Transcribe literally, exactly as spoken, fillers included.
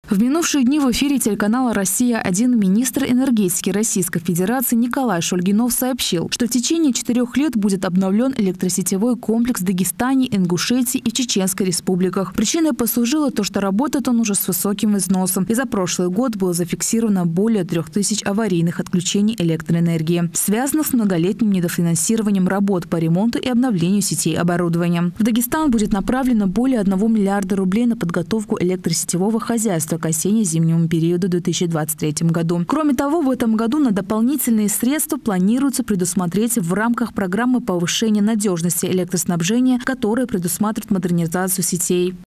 В минувшие дни в эфире телеканала «Россия-один» министр энергетики Российской Федерации Николай Шульгинов сообщил, что в течение четырех лет будет обновлен электросетевой комплекс в Дагестане, Ингушетии и Чеченской республиках. Причиной послужило то, что работает он уже с высоким износом, и за прошлый год было зафиксировано более трех тысяч аварийных отключений электроэнергии, связанных с многолетним недофинансированием работ по ремонту и обновлению сетей оборудования. В Дагестан будет направлено более одного миллиарда рублей на подготовку электросетевого хозяйства к осенне-зимнему периоду в две тысячи двадцать третьем году. Кроме того, в этом году на дополнительные средства планируется предусмотреть в рамках программы повышения надежности электроснабжения, которая предусматривает модернизацию сетей.